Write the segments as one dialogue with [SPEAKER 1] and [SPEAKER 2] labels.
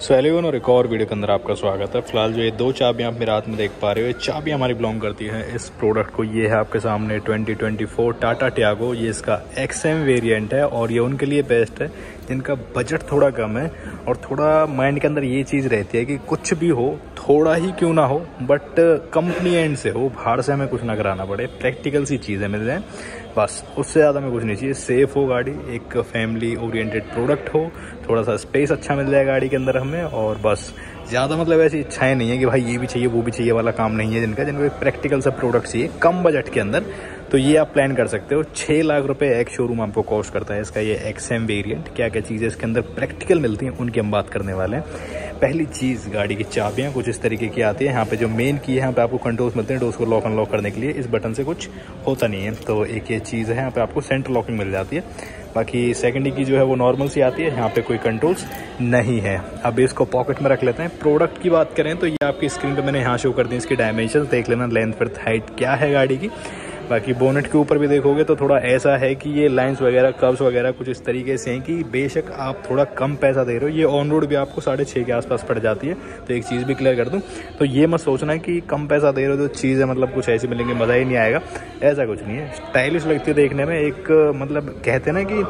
[SPEAKER 1] सैलिवन और एक और वीडियो के अंदर आपका स्वागत है। फिलहाल जो ये दो चाबियां आप मेरे हाथ में देख पा रहे हो, ये चाबियां हमारी बिलोंग करती हैं इस प्रोडक्ट को। ये है आपके सामने 2024 टाटा टियागो। ये इसका XM वेरिएंट है और ये उनके लिए बेस्ट है जिनका बजट थोड़ा कम है और थोड़ा माइंड के अंदर ये चीज़ रहती है कि कुछ भी हो, थोड़ा ही क्यों ना हो, बट कंपनी एंड से हो, बाहर से हमें कुछ ना कराना पड़े, प्रैक्टिकल सी चीज़ें मिल जाएँ, बस उससे ज़्यादा में कुछ नहीं चाहिए। सेफ़ हो गाड़ी, एक फैमिली ओरिएंटेड प्रोडक्ट हो, थोड़ा सा स्पेस अच्छा मिल जाए गाड़ी के अंदर हमें, और बस ज़्यादा मतलब ऐसी इच्छाएं नहीं है कि भाई ये भी चाहिए वो भी चाहिए वाला काम नहीं है जिनको एक प्रैक्टिकल सा प्रोडक्ट चाहिए कम बजट के अंदर, तो ये आप प्लान कर सकते हो। 6 लाख रुपए एक शोरूम आपको कॉस्ट करता है इसका ये XM वेरिएंट। क्या क्या चीज़ें इसके अंदर प्रैक्टिकल मिलती हैं उनकी हम बात करने वाले हैं। पहली चीज़, गाड़ी की चाबियाँ कुछ इस तरीके की आती है। यहाँ पे जो मेन की है, यहाँ पे आपको कंट्रोल्स मिलते हैं डोर्स को लॉक अनलॉक करने के लिए। इस बटन से कुछ होता नहीं है, तो एक ये चीज़ है, यहाँ पे आपको सेंटर लॉकिंग मिल जाती है। बाकी सेकेंडरी की जो है वो नॉर्मल सी आती है, यहाँ पे कोई कंट्रोल्स नहीं है। अब इसको पॉकेट में रख लेते हैं। प्रोडक्ट की बात करें तो ये आपकी स्क्रीन पे मैंने यहाँ शो कर दी, इसकी डायमेंशन देख लेना, लेंथ विड्थ हाइट क्या है गाड़ी की। बाकी बोनेट के ऊपर भी देखोगे तो थोड़ा ऐसा है कि ये लाइंस वगैरह कर्व्स वगैरह कुछ इस तरीके से हैं कि बेशक आप थोड़ा कम पैसा दे रहे हो, ये ऑन रोड भी आपको 6.5 के आसपास पड़ जाती है। तो एक चीज़ भी क्लियर कर दूं, तो ये मत सोचना कि कम पैसा दे रहे हो तो चीज़ें मतलब कुछ ऐसी मिलेंगी मज़ा ही नहीं आएगा, ऐसा कुछ नहीं है। स्टाइलिश लगती है देखने में, एक मतलब कहते हैं ना कि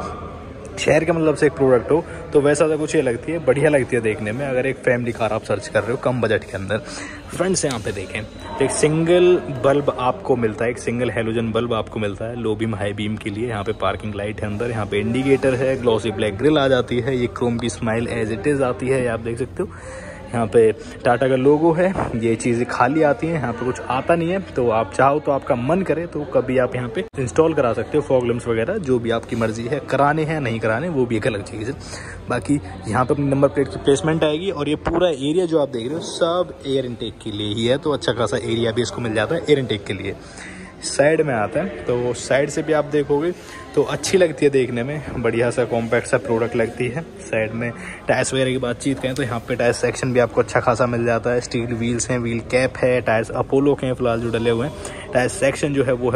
[SPEAKER 1] शहर के मतलब से एक प्रोडक्ट हो, तो वैसा सा कुछ ये लगती है, बढ़िया लगती है देखने में। अगर एक फैमिली कार आप सर्च कर रहे हो कम बजट के अंदर, फ्रंट से यहाँ पे देखें तो एक सिंगल बल्ब आपको मिलता है, एक सिंगल हेलोजन बल्ब आपको मिलता है लो बीम हाई बीम के लिए। यहाँ पे पार्किंग लाइट है अंदर, यहाँ पे इंडिकेटर है, ग्लॉसी ब्लैक ग्रिल आ जाती है, ये क्रोम की स्माइल एज इट इज़ आती है, आप देख सकते हो। यहाँ पे टाटा का लोगो है, ये चीज़ें खाली आती हैं, यहाँ पे कुछ आता नहीं है। तो आप चाहो तो आपका मन करे तो कभी आप यहाँ पे इंस्टॉल करा सकते हो फॉग लैंप्स वगैरह, जो भी आपकी मर्जी है, कराने हैं नहीं कराने वो भी एक अलग चीज़ है। बाकी यहाँ पे अपनी नंबर प्लेट की प्लेसमेंट आएगी और ये पूरा एरिया जो आप देख रहे हो सब एयर इनटेक के लिए ही है, तो अच्छा खासा एरिया भी इसको मिल जाता है एयर इनटेक के लिए। साइड में आता है तो साइड से भी आप देखोगे तो अच्छी लगती है देखने में, बढ़िया सा कॉम्पैक्ट सा प्रोडक्ट लगती है। साइड में टायर्स वगैरह की बातचीत करें तो यहाँ पे टायर सेक्शन भी आपको अच्छा खासा मिल जाता है। स्टील व्हील्स हैं, व्हील कैप है, टायर्स अपोलो के हैं फिलहाल जो डले हुए हैं। टायर सेक्शन जो है वो है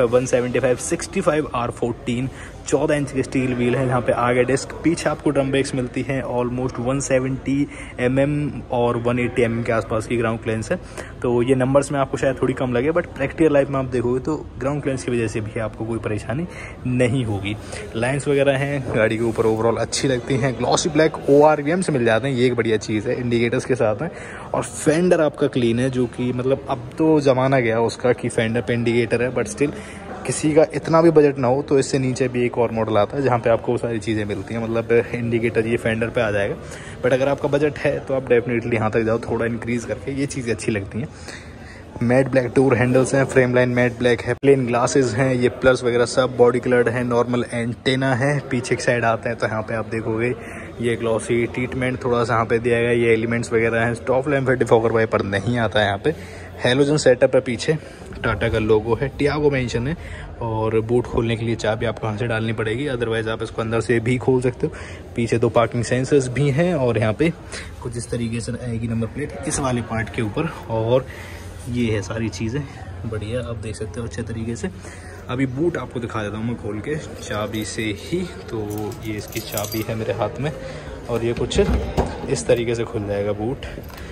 [SPEAKER 1] 175/65 R14, 14 इंच के स्टील व्हील है। यहाँ पे आगे डिस्क, पीछे आपको ड्रम ब्रेक्स मिलती हैं, ऑलमोस्ट 170 mm और 180 mm के आसपास की ग्राउंड क्लियरेंस है। तो ये नंबर्स में आपको शायद थोड़ी कम लगे, बट प्रैक्टिकल लाइफ में आप देखोगे तो ग्राउंड क्लियरेंस की वजह से भी आपको कोई परेशानी नहीं होगी। लाइंस वगैरह हैं गाड़ी के ऊपर ओवरऑल अच्छी लगती हैं। ग्लॉसी ब्लैक ORVM से मिल जाते हैं, ये एक बढ़िया चीज़ है, इंडिकेटर्स के साथ हैं। और फेंडर आपका क्लीन है, जो कि मतलब अब तो ज़माना गया उसका कि फेंडर पे इंडिकेटर है, बट स्टिल किसी का इतना भी बजट ना हो तो इससे नीचे भी एक और मॉडल आता है जहाँ पे आपको वो सारी चीज़ें मिलती हैं, मतलब इंडिकेटर ये फेंडर पे आ जाएगा। बट अगर आपका बजट है तो आप डेफिनेटली यहाँ तक जाओ, थोड़ा इंक्रीज़ करके, ये चीज़ें अच्छी लगती हैं। मैट ब्लैक डोर हैंडल्स हैं, फ्रेम लाइन मैट ब्लैक है, प्लेन ग्लासेस हैं, ये प्लस वगैरह सब बॉडी कलर्ड है, नॉर्मल एंटेना है। पीछे की साइड आते हैं तो यहाँ पे आप देखोगे ये ग्लॉसी ट्रीटमेंट थोड़ा सा यहाँ पे दिया गया, ये एलिमेंट्स वगैरह हैं। स्टॉप लैम्प है, डिफॉगर वाइपर नहीं आता है यहाँ पे। हेलोजन सेटअप है, पीछे टाटा का लोगो है, टियागो मेंशन है। और बूट खोलने के लिए चाबी आपको यहाँ से डालनी पड़ेगी, अदरवाइज आप इसको अंदर से भी खोल सकते हो। पीछे 2 पार्किंग सेंसर्स भी हैं और यहाँ पे कुछ इस तरीके से आएगी नंबर प्लेट इस वाले पार्ट के ऊपर। और ये है सारी चीज़ें बढ़िया, आप देख सकते हो अच्छे तरीके से। अभी बूट आपको दिखा देता हूँ मैं खोल के चाबी से ही। तो ये इसकी चाबी है मेरे हाथ में और ये कुछ इस तरीके से खुल जाएगा बूट।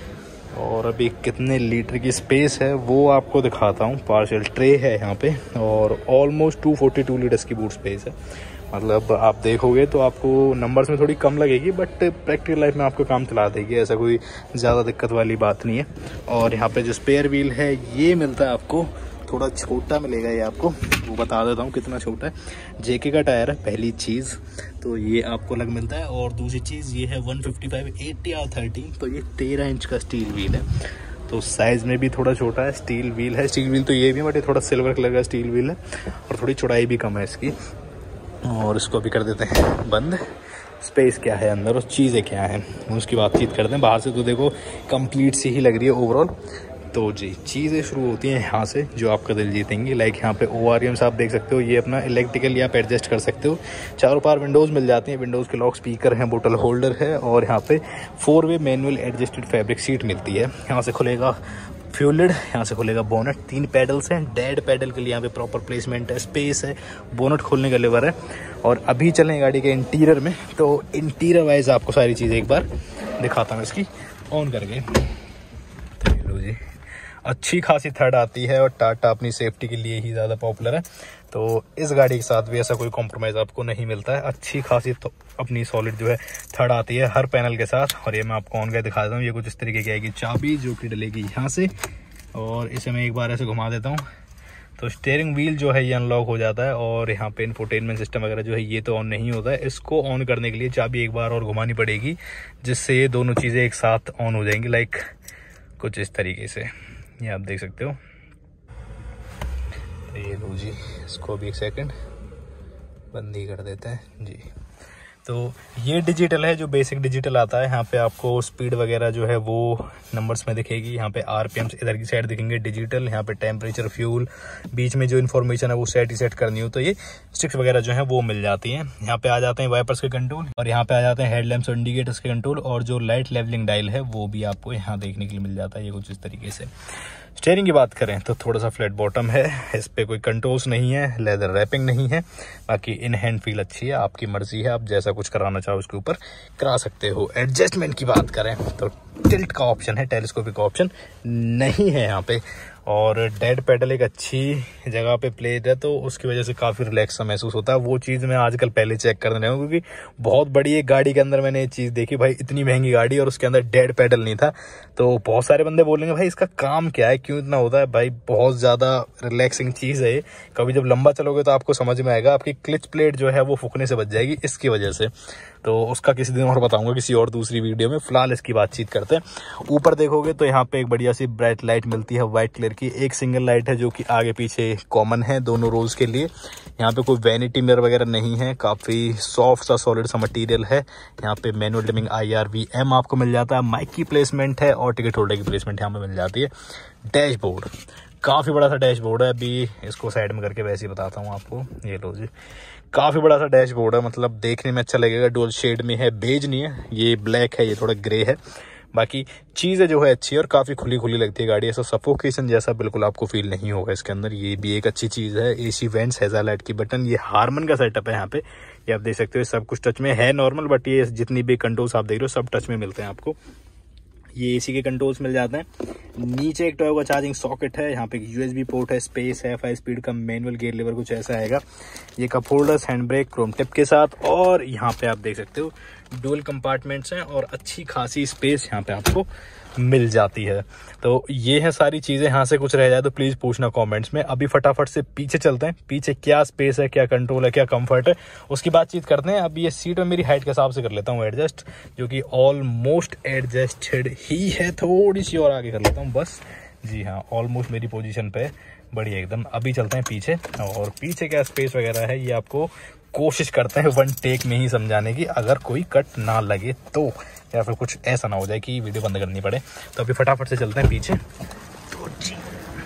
[SPEAKER 1] और अभी कितने लीटर की स्पेस है वो आपको दिखाता हूँ। पार्शियल ट्रे है यहाँ पे और ऑलमोस्ट 242 लीटर्स की बूट स्पेस है। मतलब आप देखोगे तो आपको नंबर्स में थोड़ी कम लगेगी, बट प्रैक्टिकल लाइफ में आपको काम चला देगी, ऐसा कोई ज़्यादा दिक्कत वाली बात नहीं है। और यहाँ पे जो स्पेयर व्हील है ये मिलता है आपको, थोड़ा छोटा मिलेगा ये आपको, वो बता देता हूँ कितना छोटा है। JK का टायर है पहली चीज़, तो ये आपको अलग मिलता है। और दूसरी चीज़ ये है 155/80 R13, तो ये 13 इंच का स्टील व्हील है, तो साइज़ में भी थोड़ा छोटा है। स्टील व्हील है, स्टील व्हील तो ये भी है, बट ये थोड़ा सिल्वर कलर का स्टील व्हील है और थोड़ी चौड़ाई भी कम है इसकी। और इसको भी कर देते हैं बंद। स्पेस क्या है अंदर और चीज़ें क्या हैं उसकी बातचीत करते हैं। बाहर से तो देखो कंप्लीट सी ही लग रही है ओवरऑल। तो जी चीज़ें शुरू होती हैं यहाँ से जो आपका दिल जीतेंगी। लाइक यहाँ पे ORVMs आप देख सकते हो, ये अपना इलेक्ट्रिकल आप एडजस्ट कर सकते हो। चारों पार विंडोज़ मिल जाती हैं, विंडोज़ के लॉक स्पीकर हैं, बोतल होल्डर है। और यहाँ पे 4 way manual adjusted fabric seat मिलती है। यहाँ से खुलेगा फ्यूल लिड, यहाँ से खुलेगा बोनट। 3 पैडल्स हैं, डेड पैडल के लिए यहाँ पे प्रॉपर प्लेसमेंट है, स्पेस है, बोनट खोलने का लेवर है। और अभी चलें गाड़ी के इंटीरियर में, तो इंटीरियर वाइज आपको सारी चीज़ें एक बार दिखाता हूँ इसकी ऑन करके। तो लो जी, अच्छी खासी थर्ड आती है और टाटा अपनी सेफ्टी के लिए ही ज़्यादा पॉपुलर है, तो इस गाड़ी के साथ भी ऐसा कोई कॉम्प्रोमाइज़ आपको नहीं मिलता है। अच्छी खासी तो अपनी सॉलिड जो है थर्ड आती है हर पैनल के साथ। और ये मैं आपको ऑन करके दिखा देता हूँ। ये कुछ इस तरीके की आएगी चाबी जो कि डलेगी यहाँ से, और इसे मैं एक बार ऐसे घुमा देता हूँ तो स्टीयरिंग व्हील जो है ये अनलॉक हो जाता है। और यहाँ पे इंफोटेनमेंट सिस्टम वगैरह जो है ये तो ऑन नहीं होता है। इसको ऑन करने के लिए चाबी एक बार और घुमानी पड़ेगी, जिससे ये दोनों चीज़ें एक साथ ऑन हो जाएंगी, लाइक कुछ इस तरीके से, ये आप देख सकते हो। तो ये लो जी, इसको भी एक सेकंड बंद ही कर देते हैं जी। तो ये डिजिटल है, जो बेसिक डिजिटल आता है। यहाँ पे आपको स्पीड वगैरह जो है वो नंबर्स में दिखेगी। यहाँ पे आरपीएम्स इधर की साइड दिखेंगे डिजिटल। यहाँ पे टेम्परेचर, फ्यूल, बीच में जो इन्फॉर्मेशन है वो सेट करनी हो तो ये स्टिक्स वगैरह जो है वो मिल जाती हैं। यहाँ पे आ जाते हैं वाइपर्स के कंट्रोल, और यहाँ पे आ जाते हैं हेडलैम्प्स और इंडिकेटर्स के कंट्रोल, और जो लाइट लेवलिंग डायल है वो भी आपको यहाँ देखने के लिए मिल जाता है, ये कुछ इस तरीके से। स्टीयरिंग की बात करें तो थोड़ा सा फ्लैट बॉटम है, इस पे कोई कंट्रोल्स नहीं है, लेदर रैपिंग नहीं है। बाकी इन हैंड फील अच्छी है, आपकी मर्जी है, आप जैसा कुछ कराना चाहो उसके ऊपर करा सकते हो। एडजस्टमेंट की बात करें तो टिल्ट का ऑप्शन है, टेलीस्कोपिक ऑप्शन नहीं है यहाँ पे। और डेड पेडल एक अच्छी जगह पे प्लेट है, तो उसकी वजह से काफ़ी रिलैक्स सा महसूस होता है। वो चीज़ मैं आजकल पहले चेक करने रहा हूँ, क्योंकि बहुत बड़ी एक गाड़ी के अंदर मैंने ये चीज़ देखी, भाई इतनी महंगी गाड़ी और उसके अंदर डेड पेडल नहीं था। तो बहुत सारे बंदे बोलेंगे भाई इसका काम क्या है, क्यों इतना होता है। भाई बहुत ज़्यादा रिलैक्सिंग चीज़ है ये, कभी जब लंबा चलोगे तो आपको समझ में आएगा। आपकी क्लच प्लेट जो है वो फूकने से बच जाएगी इसकी वजह से, तो उसका किसी दिन और बताऊंगा, किसी और दूसरी वीडियो में। फिलहाल इसकी बातचीत करते हैं। ऊपर देखोगे तो यहाँ पे एक बढ़िया सी ब्राइट लाइट मिलती है वाइट कलर की। एक सिंगल लाइट है जो कि आगे पीछे कॉमन है दोनों रोज के लिए। यहाँ पे कोई वैनिटी मिरर वगैरह नहीं है, काफ़ी सॉफ्ट सा सॉलिड सा मटेरियल है। यहाँ पे मैनुअल डिमिंग IRVM आपको मिल जाता है, माइक की प्लेसमेंट है और टिकट होल्डर की प्लेसमेंट यहाँ पे मिल जाती है। डैशबोर्ड, काफ़ी बड़ा सा डैशबोर्ड है। अभी इसको साइड में करके वैसे ही बताता हूँ आपको। ये लो जी, काफ़ी बड़ा सा डैशबोर्ड है, मतलब देखने में अच्छा लगेगा। डुअल शेड में है, बेज नहीं है, ये ब्लैक है, ये थोड़ा ग्रे है। बाकी चीज़ें जो है अच्छी है और काफ़ी खुली खुली लगती है गाड़ी, ऐसा सफोकेशन जैसा बिल्कुल आपको फील नहीं होगा इसके अंदर। ये भी एक अच्छी चीज़ है। AC वेंट्स, हेजालाइट की बटन, ये हारमन का सेटअप है यहाँ पे, ये आप देख सकते हो। सब कुछ टच में है नॉर्मल, बट ये जितनी भी कंट्रोल्स आप देख रहे हो सब टच में मिलते हैं आपको। ये AC के कंट्रोल्स मिल जाते हैं। नीचे एक टॉयो का चार्जिंग सॉकेट है, यहाँ पे एक USB पोर्ट है, स्पेस है, 5 स्पीड का मैनुअल गियर लीवर कुछ ऐसा आएगा। ये cup holders, hand brake, chrome tip के साथ, और यहाँ पे आप देख सकते हो डुअल कंपार्टमेंट्स हैं और अच्छी खासी स्पेस यहाँ पे आपको मिल जाती है। तो ये है सारी चीज़ें। यहाँ से कुछ रह जाए तो प्लीज़ पूछना कमेंट्स में। अभी फटाफट से पीछे चलते हैं, पीछे क्या स्पेस है, क्या कंट्रोल है, क्या कंफर्ट है, उसकी बातचीत करते हैं। अब ये सीट में मेरी हाइट के हिसाब से कर लेता हूँ एडजस्ट, जो कि ऑलमोस्ट एडजस्टेड ही है। थोड़ी सी और आगे कर लेता हूँ बस। जी हाँ, ऑलमोस्ट मेरी पोजीशन पे बढ़िया एकदम। अभी चलते हैं पीछे, और पीछे क्या स्पेस वगैरह है ये आपको कोशिश करते हैं 1 टेक में ही समझाने की, अगर कोई कट ना लगे तो, या फिर कुछ ऐसा ना हो जाए कि वीडियो बंद करनी पड़े। तो अभी फटाफट से चलते हैं पीछे। तो जी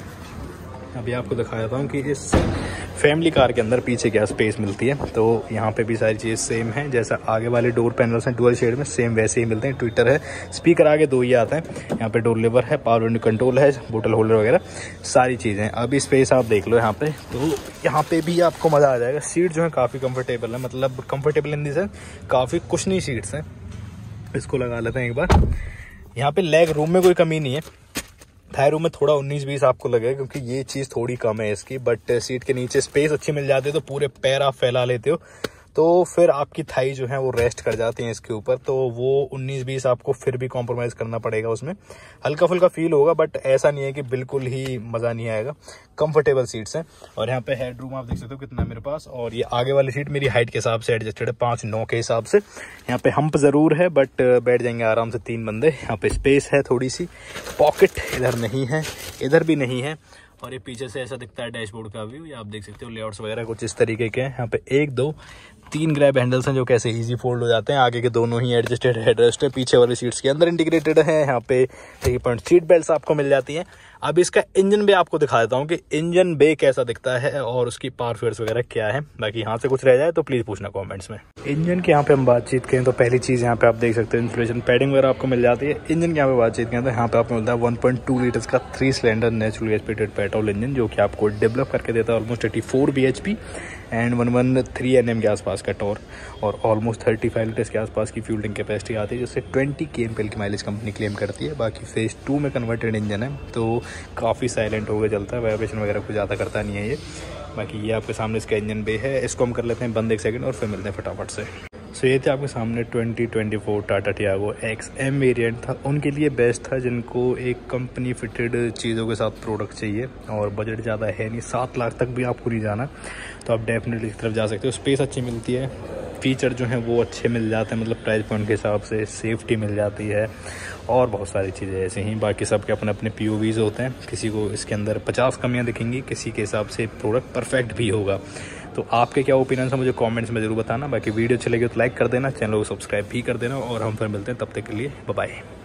[SPEAKER 1] अभी आपको दिखा देता हूँ कि इस फैमिली कार के अंदर पीछे क्या स्पेस मिलती है। तो यहाँ पे भी सारी चीज़ सेम है, जैसा आगे वाले डोर पैनल्स हैं डुअल शेड में, सेम वैसे ही मिलते हैं। ट्विटर है, स्पीकर आगे 2 ही आते हैं। यहाँ पे डोर लीवर है, पावर विंडो कंट्रोल है, बोतल होल्डर वगैरह सारी चीज़ें। अभी स्पेस आप देख लो यहाँ पे, तो यहाँ पे भी आपको मज़ा आ जाएगा। सीट जो है काफ़ी कंफर्टेबल है, मतलब कंफर्टेबल इन दी सेंस काफ़ी कुशनी सीट्स हैं। इसको लगा लेते हैं एक बार। यहाँ पे लेग रूम में कोई कमी नहीं है, थाई रूम में थोड़ा 19-20 आपको लगेगा, क्योंकि ये चीज़ थोड़ी कम है इसकी। बट सीट के नीचे स्पेस अच्छी मिल जाती है, तो पूरे पैर आप फैला लेते हो, तो फिर आपकी थाई जो है वो रेस्ट कर जाती है इसके ऊपर। तो वो 19-20 आपको फिर भी कॉम्प्रोमाइज़ करना पड़ेगा, उसमें हल्का फुल्का फील होगा, बट ऐसा नहीं है कि बिल्कुल ही मज़ा नहीं आएगा। कंफर्टेबल सीट्स हैं। और यहाँ पे हेड रूम आप देख सकते हो कितना है मेरे पास, और ये आगे वाली सीट मेरी हाइट के हिसाब से एडजस्टेड है, 5'9" के हिसाब से। यहाँ पे हम्प ज़रूर है, बट बैठ जाएंगे आराम से 3 बंदे। यहाँ पे स्पेस है थोड़ी सी। पॉकेट इधर नहीं है, इधर भी नहीं है, और ये पीछे से ऐसा दिखता है डैशबोर्ड का व्यू। ये आप देख सकते हो लेआउट्स वगैरह कुछ इस तरीके के हैं। यहाँ पे 1 2 3 ग्रैब हैंडल्स हैं जो कैसे इजी फोल्ड हो जाते हैं। आगे के दोनों ही एडजस्टेड हेडरेस्ट है, पीछे वाली सीट्स के अंदर इंटीग्रेटेड है। यहाँ पे 3 पॉइंट सीट बेल्ट आपको मिल जाती हैं। अब इसका इंजन बे आपको दिखा देता हूँ कि इंजन बे कैसा दिखता है और उसकी पावर फेयर्स वगैरह क्या है। बाकी यहाँ से कुछ रह जाए तो प्लीज पूछना कमेंट्स में। इंजन के यहाँ पे हम बातचीत करें तो पहली चीज यहाँ पे आप देख सकते हो इंसुलेशन पैडिंग वगैरह आपको मिल जाती है। इंजन के यहाँ पे बातचीत करें तो यहाँ पे आपको मिलता है 1.2 लीटर्स का 3 cylinder naturally aspirated petrol engine, जो कि आपको डेवलप करके देता है ऑलमोस्ट 84 bhp एंड 113 Nm के आसपास का टॉर्क और ऑलमोस्ट 35 लीटर्स के आसपास की फ्यूल टैंक कैपेसिटी आती है, जिससे 20 kmpl की माइलेज कंपनी क्लेम करती है। बाकी फेज 2 में कन्वर्टेड इंजन है तो काफ़ी साइलेंट होकर चलता है, वाइब्रेशन वगैरह कुछ ज़्यादा करता नहीं है ये। बाकी ये आपके सामने इसका इंजन बे है। इसको हम कर लेते हैं बंद 1 सेकंड और फिर मिलते हैं फटाफट से। सो ये थे आपके सामने 2024 टाटा टियागो XM वेरिएंट था। उनके लिए बेस्ट था जिनको एक कंपनी फिटेड चीज़ों के साथ प्रोडक्ट चाहिए और बजट ज़्यादा है नहीं, 7 लाख तक भी आपको नहीं जाना, तो आप डेफिनेटली इस तरफ जा सकते हो। स्पेस अच्छी मिलती है, फीचर जो हैं वो अच्छे मिल जाते हैं, मतलब प्राइस पॉइंट के हिसाब से सेफ्टी मिल जाती है और बहुत सारी चीज़ें ऐसे ही। बाकी सबके अपने अपने POVs होते हैं, किसी को इसके अंदर 50 कमियां दिखेंगी, किसी के हिसाब से प्रोडक्ट परफेक्ट भी होगा। तो आपके क्या ओपिनियन है मुझे कमेंट्स में ज़रूर बताना। बाकी वीडियो अच्छी लगी तो लाइक कर देना, चैनल को सब्सक्राइब भी कर देना और हम फिर मिलते हैं, तब तक के लिए बाय बाय।